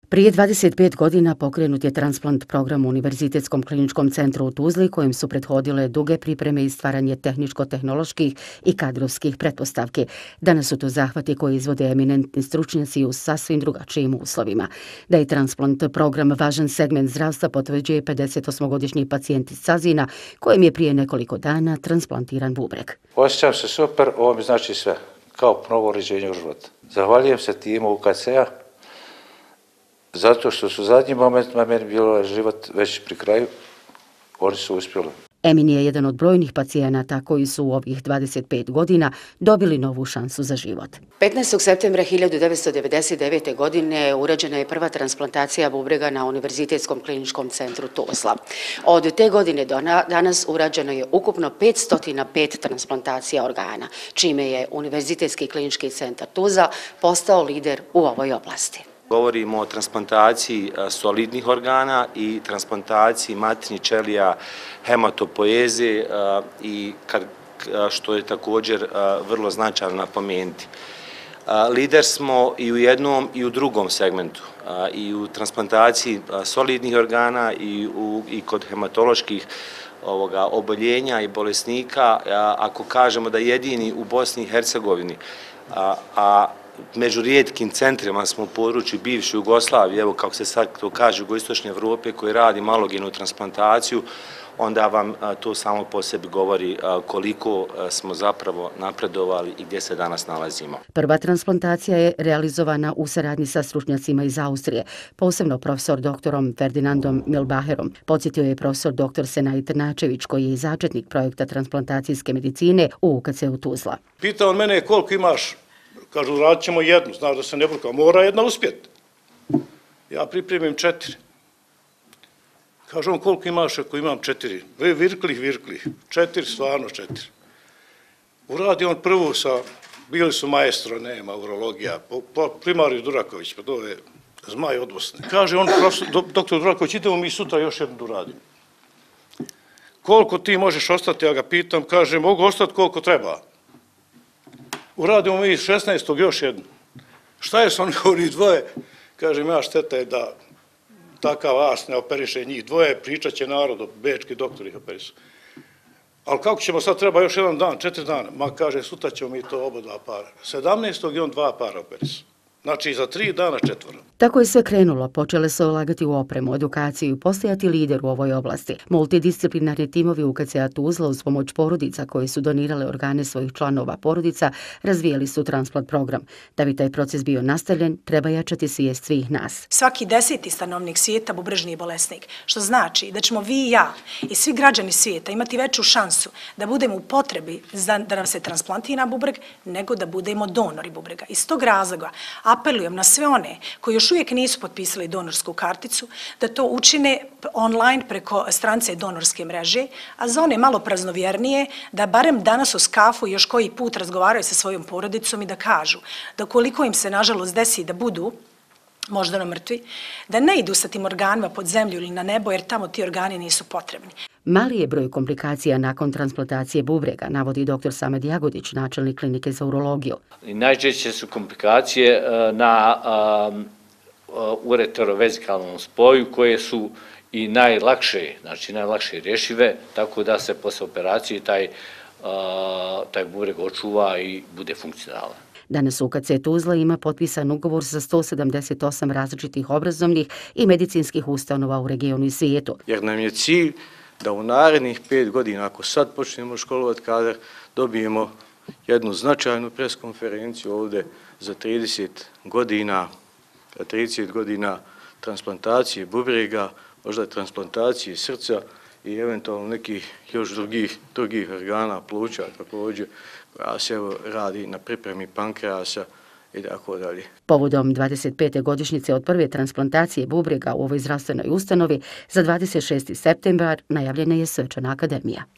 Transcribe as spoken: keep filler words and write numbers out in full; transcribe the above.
Prije dvadeset pet godina pokrenut je transplant program u Univerzitetskom kliničkom centru u Tuzli, kojem su prethodile duge pripreme i stvaranje tehničko-tehnoloških i kadrovskih pretpostavki. Danas su to zahvati koje izvode eminentni stručnjaci u sasvim drugačijim uslovima. Da je transplant program važan segment zdravstva potvrđuje pedesetosmogodišnji pacijent iz Cazina, kojem je prije nekoliko dana transplantiran bubreg. Osjećam se super, ovo mi znači sve, kao novo rođenje u životu. Zahvaljujem se timu U K C-a, zato što su u zadnjim momentima meni bilo život već pri kraju, oni su uspjeli. Emin je jedan od brojnih pacijenata koji su u ovih dvadeset pet godina dobili novu šansu za život. petnaestog septembra hiljadu devetsto devedeset devete. godine urađena je prva transplantacija bubrega na Univerzitetskom kliničkom centru Tuzla. Od te godine do danas urađeno je ukupno petsto pet transplantacija organa, čime je Univerzitetski klinički centar Tuzla postao lider u ovoj oblasti. Govorimo o transplantaciji solidnih organa i transplantaciji matnih ćelija, hematopoeze, i što je također vrlo značajno napomenuti. Lider smo i u jednom i u drugom segmentu, i u transplantaciji solidnih organa i kod hematoloških oboljenja i bolesnika. Ako kažemo da jedini u Bosni i Hercegovini, a među rijetkim centrima smo u području bivše Jugoslavije, evo kako se sad to kaže, jugoistočne Evrope, koji radi malogenu transplantaciju, onda vam to samo po sebi govori koliko smo zapravo napredovali i gdje se danas nalazimo. Prva transplantacija je realizovana u saradnji sa stručnjacima iz Austrije, posebno profesor doktorom Ferdinandom Milbacherom. Podsjetio je profesor doktor Senaj Trnačević, koji je začetnik projekta transplantacijske medicine u U K C-u Tuzla. Pitao on mene koliko imaš. Kažu, radit ćemo jednu, znaš da se ne bruka, mora jedna uspjeti. Ja pripremim četiri. Kažu on, koliko imaš ako imam četiri? Virklih, virklih. Četiri, stvarno četiri. Uradi on prvu sa, bili su maestro, nema, urologija, primarij Duraković, pa to je zmaj odvosni. Kaže on, doktor Duraković, idemo mi sutra još jednu da uradimo. Koliko ti možeš ostati, ja ga pitam, kaže, mogu ostati koliko treba. Uradimo mi šesnaestog još jednu. Šta je s oni dvoje? Kažem, ja šteta je da takav as ne operiše njih dvoje, pričat će narodu, bečki doktori ih operisu. Ali kako ćemo sad, treba još jedan dan, četiri dana? Ma kaže, sutra ćemo mi to oba dva para. sedamnaestog i on dva para operisu. Znači, za tri dana četvora. Tako je sve krenulo, počele se ulagati u opremu, edukaciju i postajati lider u ovoj oblasti. Multidisciplinarni timovi U K C-a Tuzla uz pomoć porodica koje su donirale organe svojih članova porodica razvijali su transplant program. Da bi taj proces bio nastavljen, treba jačati svijest svih nas. Svaki deseti stanovnik svijeta bubrežni je bolesnik, što znači da ćemo vi i ja i svi građani svijeta imati veću šansu da budemo u potrebi da nam se transplantira bubreg nego da budemo donori bubrega. Iz tog razloga apelujem na sve one koji još uvijek nisu potpisali donorsku karticu, da to učine online preko stranice donorske mreže, a za one malo praznovjernije, da barem danas uz kafu još koji put razgovaraju sa svojom porodicom i da kažu da koliko im se nažalost desi da budu možda na mrtvi, da ne idu sa tim organima pod zemlju ili na nebo, jer tamo ti organi nisu potrebni. Mali je broj komplikacija nakon transplantacije bubrega, navodi doktor Samed Jagodić, načelnik klinike za urologiju. Najčešće su komplikacije na ureterovezikalnom spoju koje su i najlakše, znači najlakše rješive, tako da se posle operacije taj, taj bubreg očuva i bude funkcionalan. Danas U K C Tuzla ima potpisan ugovor sa sto sedamdeset osam različitih obrazovnih i medicinskih ustanova u regionu i svijetu. Jer nam je cilj da u narednih pet godina, ako sad počnemo školovati kadar, dobijemo jednu značajnu preskonferenciju ovdje za trideset godina, trideset godina transplantacije bubrega, možda transplantacije srca i eventualno nekih još drugih, drugih organa, pluća također, koja se radi na pripremi pankreasa i tako dalje. Povodom dvadeset pete godišnjice od prve transplantacije bubrega u ovoj zdravstvenoj ustanovi za dvadeset šesti septembar najavljena je svečana akademija.